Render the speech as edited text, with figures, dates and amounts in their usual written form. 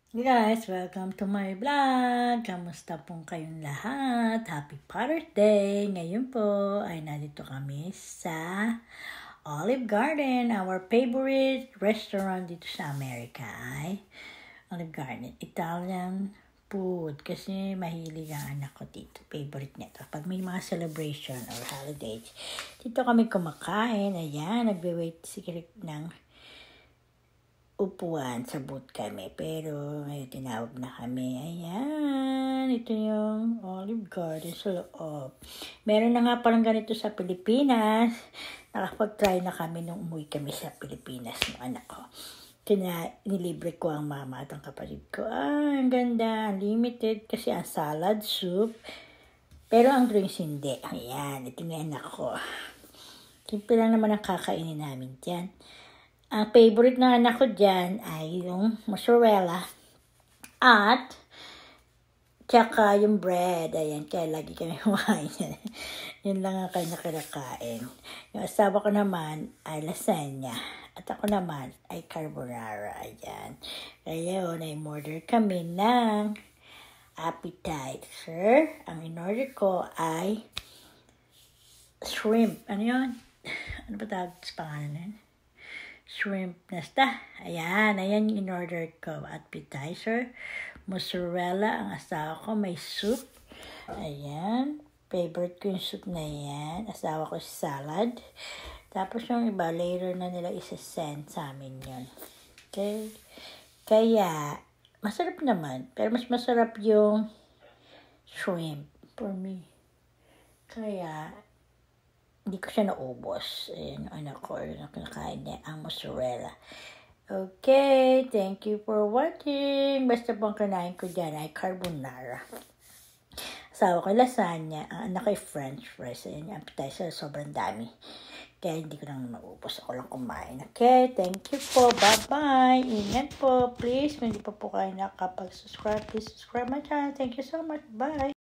Hey guys, welcome to my vlog. Kamusta pong kayong lahat? Happy Father's Day! Ngayon po ay nandito kami sa Olive Garden. Our favorite restaurant dito sa Amerika ay Olive Garden. Italian food. Kasi mahilig ang anak ko dito. Favorite nito. Pag may mga celebration or holidays, dito kami kumakain. Ayan, nagbe-wait si Rick ng upuan sa booth kami. Pero ngayon tinawag na kami. Ayan, ito yung Olive Garden sa loob. Meron na nga palang ganito sa Pilipinas. Nakapag-try na kami nung umuwi kami sa Pilipinas ng anak ko. Nilibre ko ang mama at ang kapatid ko. Ang ganda, unlimited kasi ang salad, soup. Pero ang drinks hindi. Ayan, ito yung anak ko. Simple lang naman ang kakainin namin dyan. Ang favorite na anak ko dyan ay yung mozzarella at tsaka yung bread. Ayan, kaya lagi kami kumain yan. Yun lang ang kanya kinakain. Yung asawa ko naman ay lasagna. At ako naman ay carbonara. Ayan. Kaya yun, in-order kami ng appetizer. Ang in-order ko ay shrimp. Ano yun? Ano ba tawag sa pangalan nun? Shrimp nasta. Ayan yung in-order ko. Appetizer. Mozzarella. Ang asawa ko may soup. Ayan. Favorite ko yung soup na yan. Asawa ko salad. Tapos yung iba, later na nila isa-send sa amin yun. Okay. Kaya, masarap naman. Pero mas masarap yung shrimp for me. Kaya, hindi ko siya naubos. Ayan, anak ko, yung kinakain niya, ang mozzarella. Okay, thank you for watching. Basta pong kinain ko dyan ay carbonara. Asawa ko lasagna, ang anak ko ay french fries. Ayan, yung appetizer, sobrang dami. Kaya hindi ko nang maubos. Ako lang kumain. Okay, thank you po. Bye-bye. Ingat po. Please, kung hindi pa po kayo nakapag-subscribe, please subscribe my channel. Thank you so much. Bye.